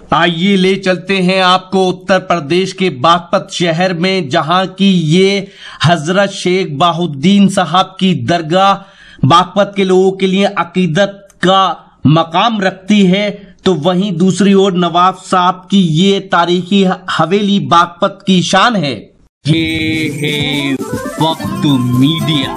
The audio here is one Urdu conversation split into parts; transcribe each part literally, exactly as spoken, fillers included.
آئیے لے چلتے ہیں آپ کو اتر پردیش کے باغپت شہر میں، جہاں کی یہ حضرت شیخ بہاؤالدین صاحب کی درگاہ باغپت کے لوگوں کے لیے عقیدت کا مقام رکھتی ہے، تو وہیں دوسری اور نواب صاحب کی یہ تاریخی حویلی باغپت کی شان ہے۔ یہ ہے وقت میڈیا۔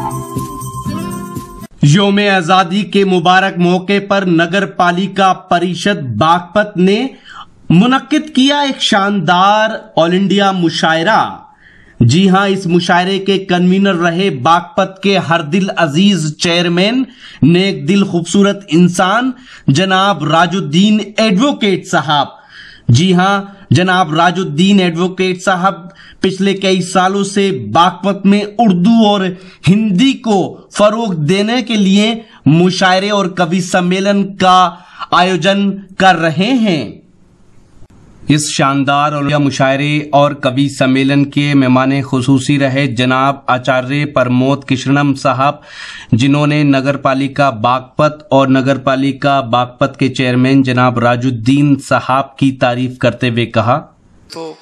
یوم آزادی کے مبارک موقع پر نگر پالیکا پریشد باغپت نے منعقد کیا ایک شاندار آل انڈیا مشاعرہ۔ جی ہاں، اس مشاعرے کے کنوینر رہے باغپت کے ہر دل عزیز چیئرمین، نیک دل خوبصورت انسان جناب راج الدین ایڈوکیٹ صاحب۔ جی ہاں، جناب راج الدین ایڈوکیٹ صاحب پچھلے کئی سالوں سے باغپت میں اردو اور ہندی کو فروغ دینے کے لیے مشاعرے اور کبھی سمیلن کا آیوجن کر رہے ہیں۔ اس شاندار اور مشاعرے اور کبھی سمیلن کے مہمان خصوصی رہے جناب آچاریہ پرمود کشنم صاحب، جنہوں نے نگر پالیکا باغپت اور نگر پالیکا باغپت کے چیئرمین جناب راج الدین صاحب کی تعریف کرتے ہوئے کہا، تو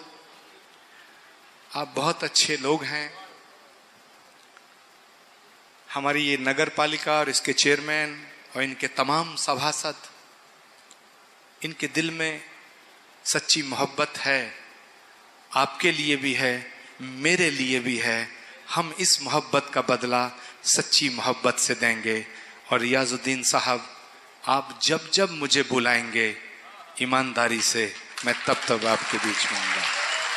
آپ بہت اچھے لوگ ہیں۔ ہماری یہ نگر پالیکا اور اس کے چیئرمین اور ان کے تمام سبھاسد، ان کے دل میں سچی محبت ہے، آپ کے لیے بھی ہے، میرے لیے بھی ہے۔ ہم اس محبت کا بدلہ سچی محبت سے دیں گے، اور ریاض الدین صاحب آپ جب جب مجھے بلائیں گے ایمانداری سے، میں تب تب آپ کے بیچ میں ہوں گا۔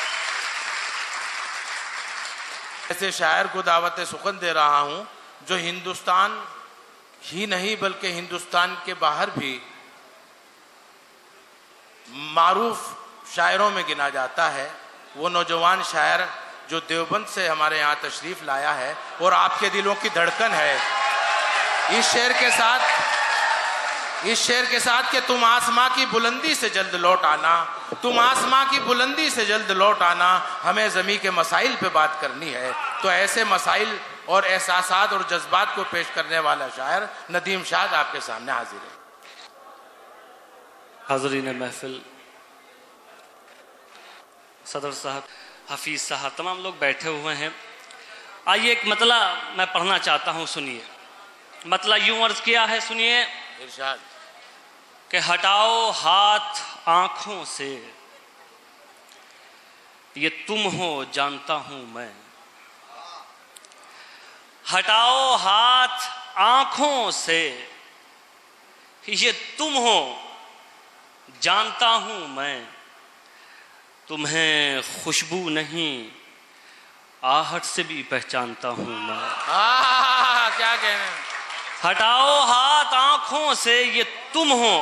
ایسے شاعر کو دعوت سخن دے رہا ہوں جو ہندوستان ہی نہیں بلکہ ہندوستان کے باہر بھی معروف شاعروں میں گنا جاتا ہے۔ وہ نوجوان شاعر جو دیوبند سے ہمارے یہاں تشریف لایا ہے اور آپ کے دلوں کی دھڑکن ہے، اس شعر کے ساتھ اس شعر کے ساتھ کہ تم آسماں کی بلندی سے جلد لوٹ آنا، تم آسماں کی بلندی سے جلد لوٹ آنا، ہمیں زمین کے مسائل پہ بات کرنی ہے۔ تو ایسے مسائل اور احساسات اور جذبات کو پیش کرنے والا شاعر ندیم شاد آپ کے سامنے حاضر ہے۔ حاضرین محفل، صدر صاحب، حفیظ صاحب، تمام لوگ بیٹھے ہوئے ہیں۔ آئیے ایک مطلع میں پڑھنا چاہتا ہوں، سنیے۔ مطلع یوں عرض کیا ہے، سنیے۔ ارشاد کہ ہٹاؤ ہاتھ آنکھوں سے، یہ تم ہو جانتا ہوں میں۔ ہٹاؤ ہاتھ آنکھوں سے، یہ تم ہو جانتا ہوں میں۔ تمہیں خوشبو نہیں آہٹ سے بھی پہچانتا ہوں میں۔ آہ کیا کہنے۔ ہٹاؤ ہاتھ آنکھوں سے، یہ تم ہو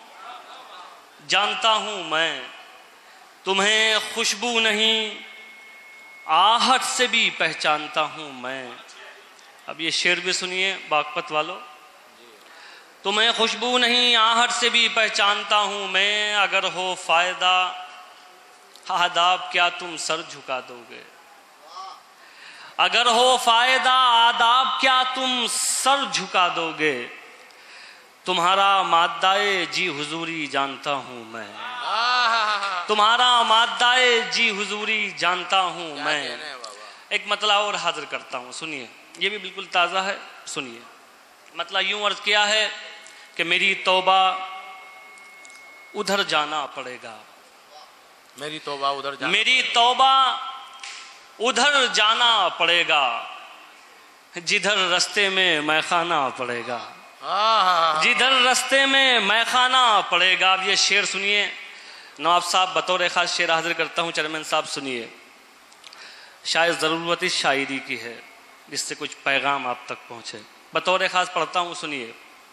جانتا ہوں میں۔ تمہیں خوشبو نہیں آہٹ سے بھی پہچانتا ہوں میں۔ اب یہ شعر بھی سنیے باغپت والو۔ تمہیں خوشبو نہیں آہٹ سے بھی پہچانتا ہوں میں، اگر ہو فائدہ آداب کیا تم سر جھکا دو گے۔ اگر ہو فائدہ آداب کیا تم سر جھکا دو گے۔ تمہارا مادہ جی حضوری جانتا ہوں میں، تمہارا مادہ جی حضوری جانتا ہوں میں۔ ایک مطلع اور حاضر کرتا ہوں، سنیے، یہ بھی بالکل تازہ ہے، سنیے۔ مطلع یوں عرض کیا ہے کہ میری توبہ ادھر جانا پڑے گا، میری توبہ ادھر جانا میری توبہ ادھر جانا پڑے گا، جدھر رستے میں میں خانہ پڑے گا، جدھر رستے میں میں خانہ پڑے گا۔ اب یہ شعر سنیے، نواب صاحب بطور خاص شعر حاضر کرتا ہوں، چیئرمین صاحب سنیے۔ شاید ضرورت اس شاعری کی ہے جس سے کچھ پیغام آپ تک پہنچے، بطور خاص پڑھتا ہوں، سنیے۔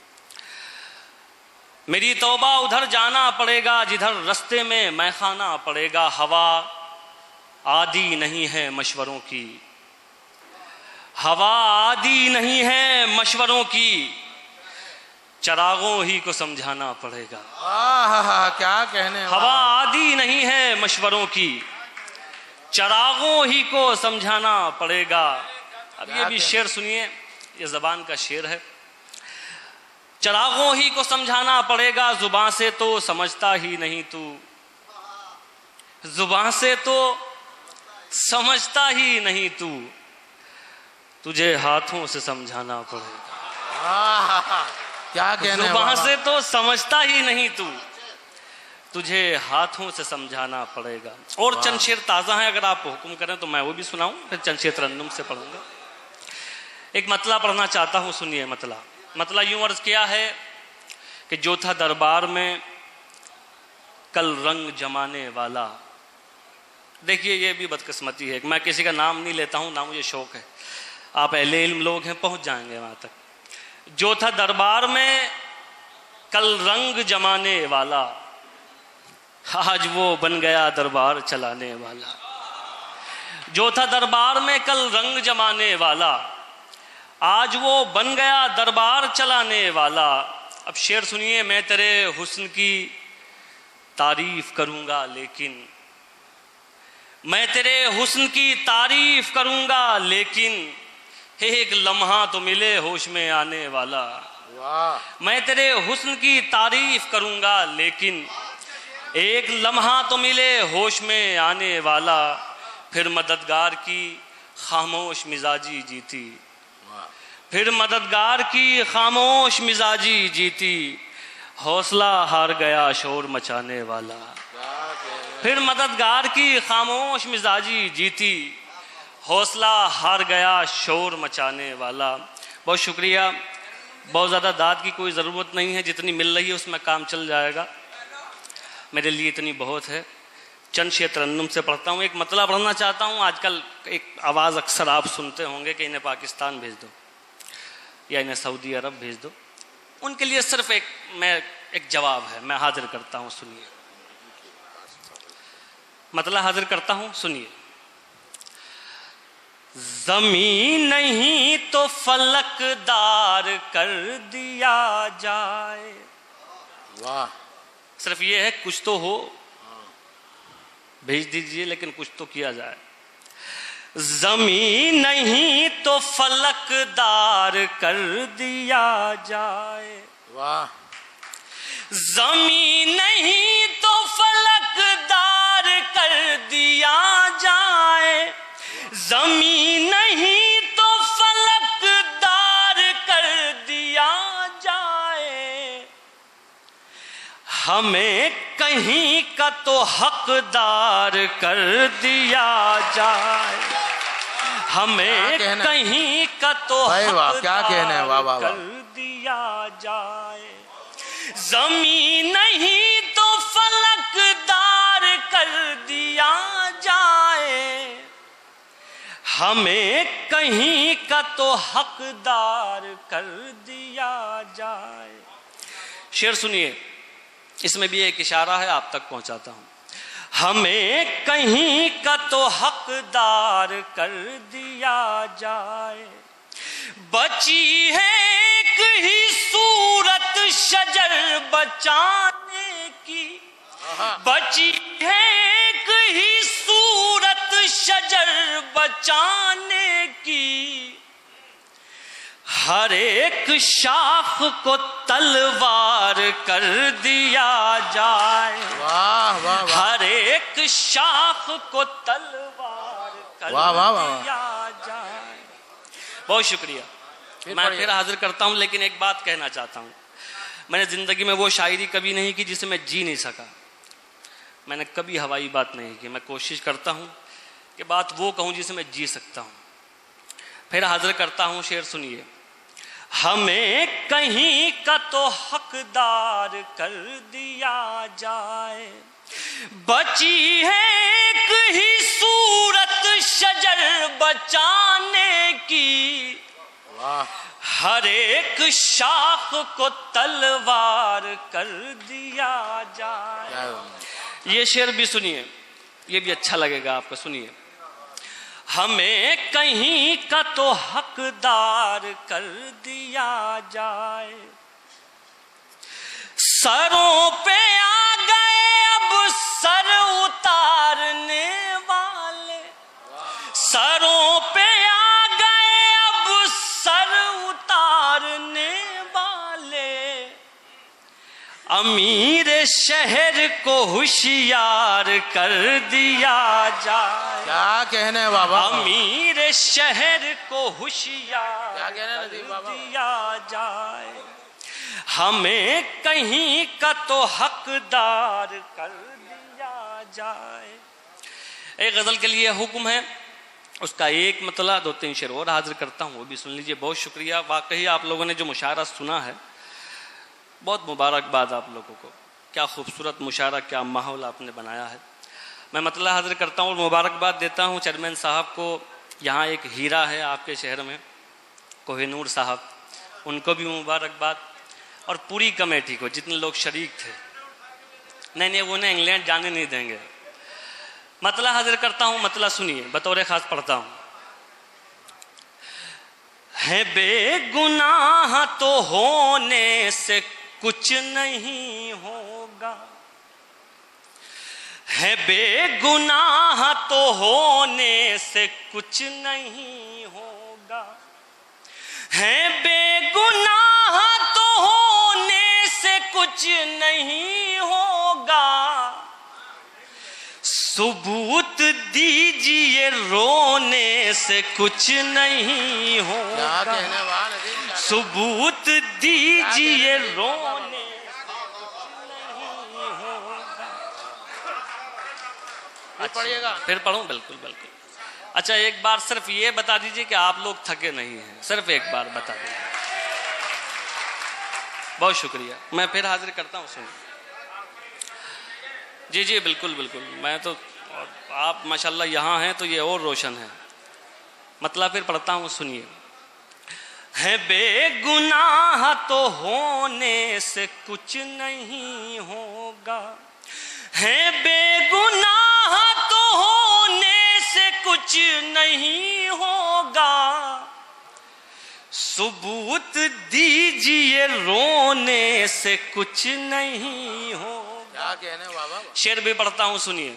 میری توبہ ادھر جانا پڑے گا، جدھر رستے میں میں خانہ پڑے گا۔ ہوا عادی نہیں ہے مشوروں کی، ہوا عادی نہیں ہے مشوروں کی، چراغوں ہی کو سمجھانا پڑے گا۔ آہ کیا کہنے۔ ہوا عادی نہیں ہے مشوروں کی، چراغوں ہی کو سمجھانا پڑے گا۔ اب یہ بھی شعر سنیے، یہ زبان کا شعر ہے۔ چراغوں ہی کو سمجھانا پڑے گا، زبان سے تو سمجھتا ہی نہیں تو، زبان سے تو سمجھتا ہی نہیں تو، تجھے ہاتھوں سے سمجھانا پڑے گا۔ کیا کہنے زبان سے تو سمجھتا ہی نہیں تو، تجھے ہاتھوں سے سمجھانا پڑے گا۔ اور چند شعر تازہ ہیں، اگر آپ حکم کریں تو میں وہ بھی سناؤں، پھر چند شعر ترنم سے پڑھوں گا۔ ایک مطلع پڑھنا چاہتا ہوں، سنیے مطلع۔ مطلع یوں عرض کیا ہے کہ جو تھا دربار میں کل رنگ جمانے والا۔ دیکھیے یہ بھی بدقسمتی ہے، میں کسی کا نام نہیں لیتا ہوں، نہ مجھے شوق ہے، آپ اہل علم لوگ ہیں، پہنچ جائیں گے وہاں تک۔ جو تھا دربار میں کل رنگ جمانے والا، آج وہ بن گیا دربار چلانے والا۔ جو تھا دربار میں کل رنگ جمانے والا، آج وہ بن گیا دربار چلانے والا۔ اب شعر سنیے، میں تیرے حسن کی تعریف کروں گا لیکن، میں تیرے حسن کی تعریف کروں گا لیکن، ایک لمحہ تو ملے ہوش میں آنے والا۔ میں تیرے حسن کی تعریف کروں گا لیکن، ایک لمحہ تو ملے ہوش میں آنے والا۔ پھر مددگار کی خاموش مزاجی جیتی، پھر مددگار کی خاموش مزاجی جیتی، حوصلہ ہار گیا شور مچانے والا۔ پھر مددگار کی خاموش مزاجی جیتی، حوصلہ ہار گیا شور مچانے والا۔ بہت شکریہ، بہت زیادہ داد کی کوئی ضرورت نہیں ہے، جتنی مل رہی ہے اس میں کام چل جائے گا، میرے لیے اتنی بہت ہے۔ چند شعر ترنم سے پڑھتا ہوں۔ ایک مطلع پڑھنا چاہتا ہوں۔ آج کل ایک آواز اکثر آپ سنتے ہوں گے کہ انہیں پاکستان بھیج دو یا انہیں سعودی عرب بھیج دو، ان کے لیے صرف ایک میں ایک جواب ہے، میں حاضر کرتا ہوں، سنیے مطلع حاضر کرتا ہوں، سنیے۔ زمین نہیں تو فلک دار کر دیا جائے۔ واہ، صرف یہ ہے کچھ تو ہو، بھیج دیجئے لیکن کچھ تو کیا جائے۔ زمین نہیں تو فلک دار کر دیا جائے۔ واہ، زمین نہیں تو فلک دار کر دیا جائے، زمین نہیں تو فلک دار کر دیا جائے، ہمیں کہیں کا تو حقدار کر دیا جائے، ہمیں کہیں کا تو حقدار کر دیا جائے۔ زمین نہیں تو فلک دار کر دیا جائے، ہمیں کہیں کا تو حقدار کر دیا جائے۔ شعر سنیے، اس میں بھی ایک اشارہ ہے، آپ تک پہنچاتا ہوں۔ ہمیں کہیں کا تو حقدار کر دیا جائے، بچی ہے ایک ہی صورت شجر بچانے کی، بچی ہے ایک ہی صورت شجر بچانے کی، ہر ایک شاخ کو تلوار کر دیا جائے، ہر ایک شاخ کو تلوار کر دیا جائے۔ بہت شکریہ، میں پھر حاضر کرتا ہوں، لیکن ایک بات کہنا چاہتا ہوں۔ میں نے زندگی میں وہ شاعری کبھی نہیں کی جسے میں جی نہیں سکا، میں نے کبھی ہوائی بات نہیں کی، میں کوشش کرتا ہوں کہ بات وہ کہوں جسے میں جی سکتا ہوں۔ پھر حاضر کرتا ہوں، شعر سنیے۔ ہمیں کہیں کا تو حقدار کر دیا جائے، بچی ہے ایک ہی صورت شجر بچانے کی، ہر ایک شاخ کو تلوار کر دیا جائے۔ یہ شعر بھی سنیے، یہ بھی اچھا لگے گا آپ کو، سنیے۔ ہمیں کہیں کا تو حقدار کر دیا جائے، سروں پہ آ گئے اب سر اتارنے والے، سروں پہ آ گئے اب سر اتارنے والے، امیر شہر کو ہوشیار کر دیا جائے. کیا کہنے ہیں بابا, امیر شہر کو ہوشیار کیا کہنے ہیں ندیم کر بابا. دیا جائے, ہمیں کہیں کا تو حقدار کر دیا جائے. ایک غزل کے لیے حکم ہے, اس کا ایک مطلع دو تین شعر اور حاضر کرتا ہوں, وہ بھی سن لیجئے. بہت شکریہ, واقعی آپ لوگوں نے جو مشاعرہ سنا ہے بہت مبارکباد آپ لوگوں کو. کیا خوبصورت مشاعرہ, کیا ماحول آپ نے بنایا ہے. میں مطلع حاضر کرتا ہوں اور مبارکباد دیتا ہوں چیئرمین صاحب کو. یہاں ایک ہیرا ہے آپ کے شہر میں, کوہ نور صاحب, ان کو بھی مبارکباد, اور پوری کمیٹی کو, جتنے لوگ شریک تھے. نہیں نہیں وہ انہیں انگلینڈ جانے نہیں دیں گے. مطلع حاضر کرتا ہوں, مطلع سنیے, بطور خاص پڑھتا ہوں. ہے بے گناہ تو ہونے سے کچھ نہیں ہوگا, ہے بے گناہ تو ہونے سے کچھ نہیں ہوگا, ہے بے گناہ تو ہونے سے کچھ نہیں ہوگا. ثبوت دیجئے رونے سے کچھ نہیں کیا ہوگا, کہنے والا ندیم, ثبوت دیجئے رونے سے کچھ نہیں ہوگا. پھر پڑھیے گا. پھر پڑھوں, بالکل بالکل. اچھا ایک بار صرف یہ بتا دیجئے کہ آپ لوگ تھکے نہیں ہیں, صرف ایک بار بتا دیجئے. بہت شکریہ, میں پھر حاضر کرتا ہوں. سنیں جی جی بالکل بالکل, میں تو, آپ ماشاءاللہ یہاں ہیں تو یہ اور روشن ہے. مطلب پھر پڑھتا ہوں, سنیے. ہے بے گناہ تو ہونے سے کچھ نہیں ہوگا, ہے بے گناہ تو ہونے سے کچھ نہیں ہوگا. ثبوت دیجئے رونے سے کچھ نہیں ہوگا. کیا کہنے بابا. شعر بھی پڑھتا ہوں, سنیے.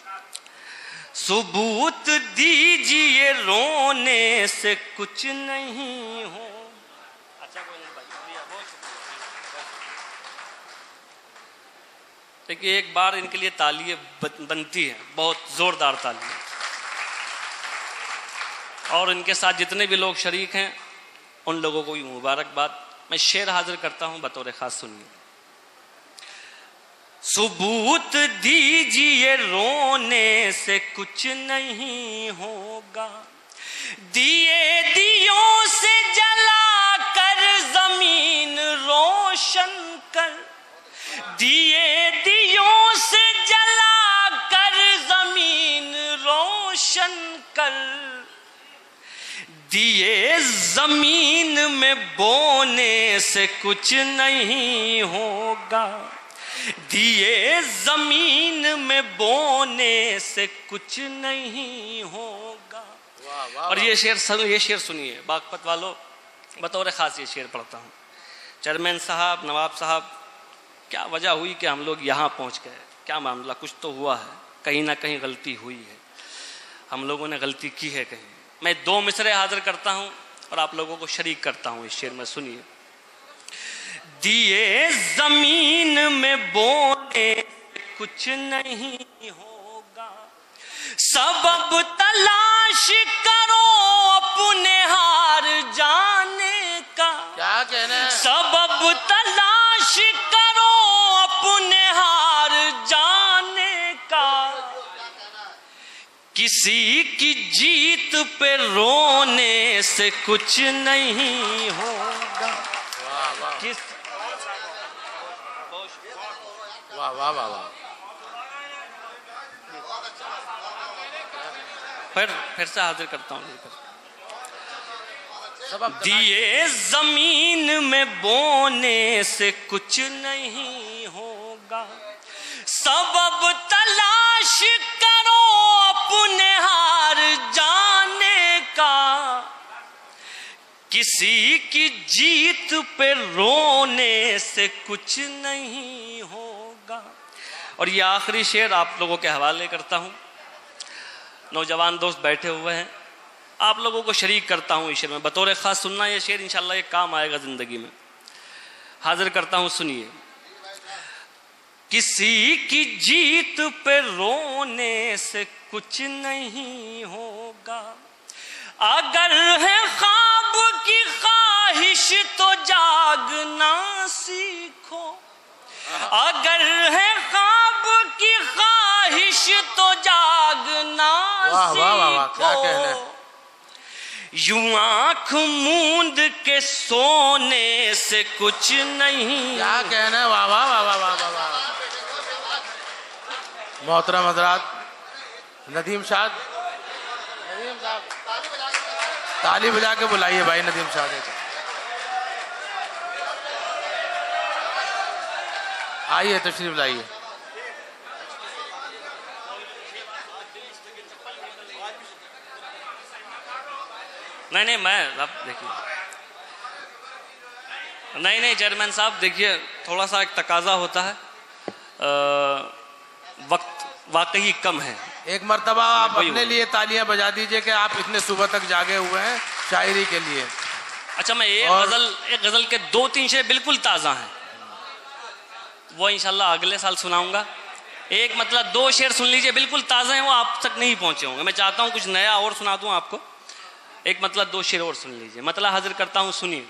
ثبوت دیجئے رونے سے کچھ نہیں ہو. اچھا کوئی نہیں بھائی, دیکھیے ایک بار ان کے لیے تالیاں بنتی ہیں, بہت زوردار تالیاں. اور ان کے ساتھ جتنے بھی لوگ شریک ہیں ان لوگوں کو بھی مبارکباد. میں شعر حاضر کرتا ہوں, بطور خاص سنیے. ثبوت دیجئے رونے سے کچھ نہیں ہوگا, دیے دیوں سے جلا کر زمین روشن کر, دیے دیوں سے جلا کر زمین روشن کر, دیے زمین میں بونے سے کچھ نہیں ہوگا, دیے زمین میں بونے سے کچھ نہیں ہوگا. اور یہ شعر یہ شعر سنیے باغپت والوں, بطور خاص یہ شعر پڑھتا ہوں. چیئرمین صاحب, نواب صاحب, کیا وجہ ہوئی کہ ہم لوگ یہاں پہنچ گئے؟ کیا معاملہ؟ کچھ تو ہوا ہے, کہیں نہ کہیں غلطی ہوئی ہے, ہم لوگوں نے غلطی کی ہے کہیں. میں دو مصرے حاضر کرتا ہوں اور آپ لوگوں کو شریک کرتا ہوں اس شعر میں, سنیے. دیے زمین میں بونے کچھ نہیں ہوگا, سبب تلاش کرو اپنے ہار جانے کا. کیا کہنا ہے؟ سبب تلاش کرو اپنے ہار جانے کا, کسی کی جیت پہ رونے سے کچھ نہیں ہوگا. کس واہ واہ واہ واہ. پھر پھر سے حاضر کرتا ہوں. سبب دیے زمین میں بونے سے کچھ نہیں ہوگا, سبب تلاش کرو اپنے ہار جانے کا, کسی کی جیت پہ رونے سے کچھ نہیں ہوگا. اور یہ آخری شعر آپ لوگوں کے حوالے کرتا ہوں. نوجوان دوست بیٹھے ہوئے ہیں, آپ لوگوں کو شریک کرتا ہوں اس شعر میں, بطور خاص سننا یہ شعر, انشاءاللہ یہ کام آئے گا زندگی میں. حاضر کرتا ہوں, سنیے. किसी की जीत पे रोने से कुछ नहीं होगा, अगर है ख्वाब की ख्वाहिश तो जागना सीखो, अगर है ख्वाब की ख्वाहिश तो जागना सीखो, यूं आंख मूंद के सोने से कुछ नहीं। क्या कहना है, वाह वाह वाह वाह वाह वाह। मोहतरम हजरात, नदीम शाह, नदीम साहब ताली बजा के बुलाइए भाई नदीम शाह को। आइए तशरीफ लाइए। नहीं नहीं मैं अब देखिए, नहीं नहीं चेयरमैन साहब देखिए, थोड़ा सा एक तकाजा होता है, आ, वक्त वाकई कम है। एक मर्तबा आप अपने लिए तालियां बजा दीजिए कि आप इतने सुबह तक जागे हुए हैं शायरी के लिए। अच्छा, मैं एक गजल एक गजल के दो तीन शेर बिल्कुल ताज़ा हैं, वो इंशाल्लाह अगले साल सुनाऊंगा। एक मतलब दो शेर सुन लीजिए, बिल्कुल ताज़ा हैं, वो आप तक नहीं पहुंचे होंगे। मैं चाहता हूं कुछ नया और सुना दूं आपको। एक मतलब दो शेर और सुन लीजिए, मतलब हाजिर करता हूं, सुनिए।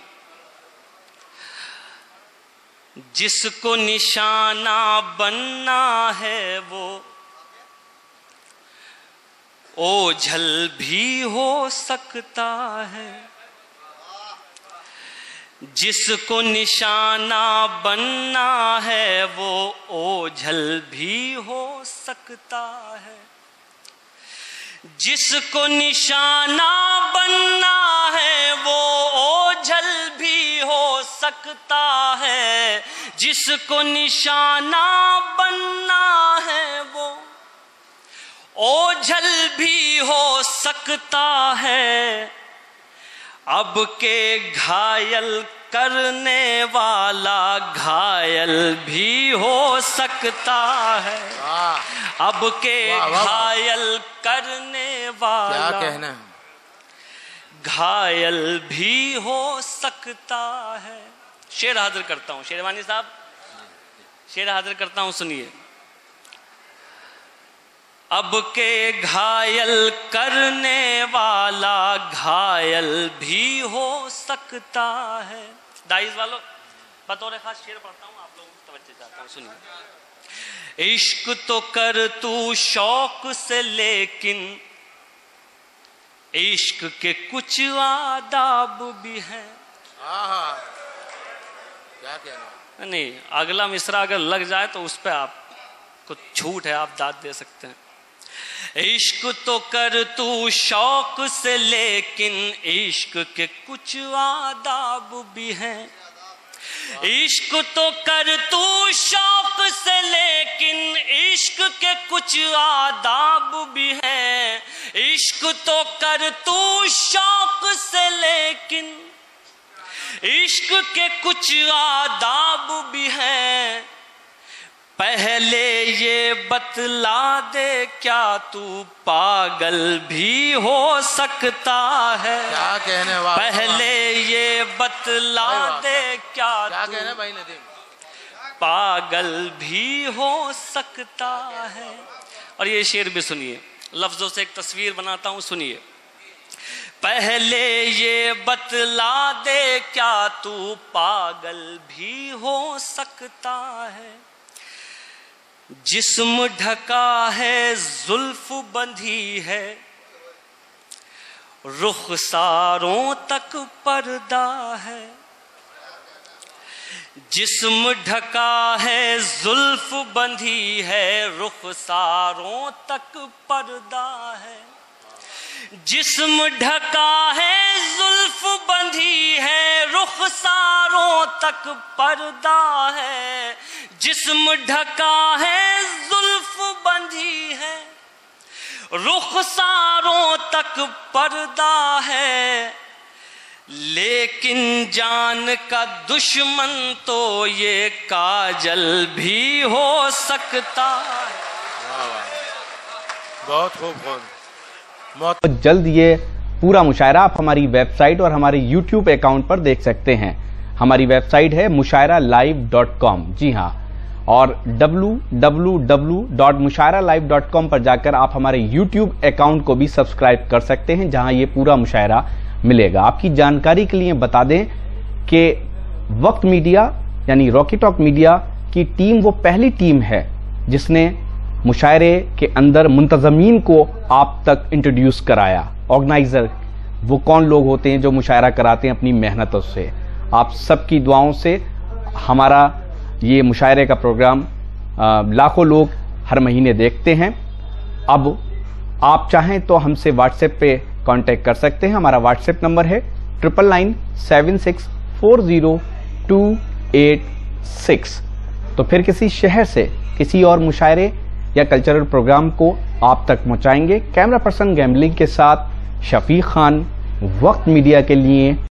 जिसको निशाना बनना है वो ओझल भी हो सकता है, जिसको निशाना बनना है वो ओझल भी हो सकता है, जिसको निशाना बनना है वो ओझल भी हो सकता है, जिसको निशाना बनना है वो ओझल भी हो सकता है, अब के घायल करने वाला घायल भी हो सकता है, अब के घायल करने वाला क्या कहना है, घायल भी हो सकता है। शेर हाजिर करता हूं, शेरवानी साहब शेर हाजिर करता हूं, सुनिए। अब के घायल करने वाला घायल भी हो सकता है। दाइज वालों, बतौर खास शेर पढ़ता हूं, आप लोगों को तवज्जो चाहता हूं, सुनिए। इश्क तो कर तू शौक से, लेकिन इश्क के कुछ आदाब भी हैं। क्या कहना? नहीं, अगला मिसरा अगर लग जाए तो उस पर आपको छूट है, आप दाद दे सकते हैं। इश्क तो कर तू शौक से, लेकिन इश्क के कुछ आदाब भी हैं। इश्क तो कर तू शौक से, लेकिन इश्क के कुछ आदाब भी हैं। इश्क तो कर तू शौक से, लेकिन इश्क के कुछ आदाब भी हैं। पहले ये बतला दे, क्या तू पागल भी हो सकता है? क्या कहने वाला? पहले ये बतला दे, क्या क्या तू कहने भाई नदीम? पागल भी हो सकता है। और ये शेर भी सुनिए, लफ्जों से एक तस्वीर बनाता हूं, सुनिए। पहले ये बतला दे, क्या तू पागल भी हो सकता है? जिस्म ढका है, जुल्फ बंधी है, रुखसारों तक पर्दा है। जिस्म ढका है, जुल्फ बंधी है, रुखसारों तक पर्दा है। जिस्म ढका है, जुल्फ बंधी है, रुखसारों तक पर्दा है। जिस्म ढका है, जुल्फ बंधी है, रुखसारों तक पर्दा है। लेकिन जान का दुश्मन तो ये काजल भी हो सकता है। बहुत खूब, खूब। तो जल्द ये पूरा मुशायरा आप हमारी वेबसाइट और हमारे यूट्यूब अकाउंट पर देख सकते हैं। हमारी वेबसाइट है मुशायरा लाइव डॉट कॉम। जी हाँ, اور W W W dot Mushaira live dot com پر جا کر آپ ہمارے یوٹیوب اکاؤنٹ کو بھی سبسکرائب کر سکتے ہیں جہاں یہ پورا مشاعرہ ملے گا. آپ کی جانکاری کے لیے بتا دیں کہ وقت میڈیا یعنی راکی ٹاک میڈیا کی ٹیم وہ پہلی ٹیم ہے جس نے مشاعرے کے اندر منتظمین کو آپ تک انٹروڈیوس کرایا. آرگنائزر وہ کون لوگ ہوتے ہیں جو مشاعرہ کراتے ہیں اپنی محنتوں سے. آپ سب کی دعاؤں سے ہمارا یہ مشاعرے کا پروگرام لاکھوں لوگ ہر مہینے دیکھتے ہیں. اب آپ چاہیں تو ہم سے واٹس ایپ پہ کانٹیکٹ کر سکتے ہیں. ہمارا واٹس ایپ نمبر ہے triple nine seven six four zero two eight six. تو پھر کسی شہر سے کسی اور مشاعرے یا کلچرل پروگرام کو آپ تک پہنچائیں گے. کیمرہ پرسن گیمبلنگ کے ساتھ شفیق خان، وقت میڈیا کے لیے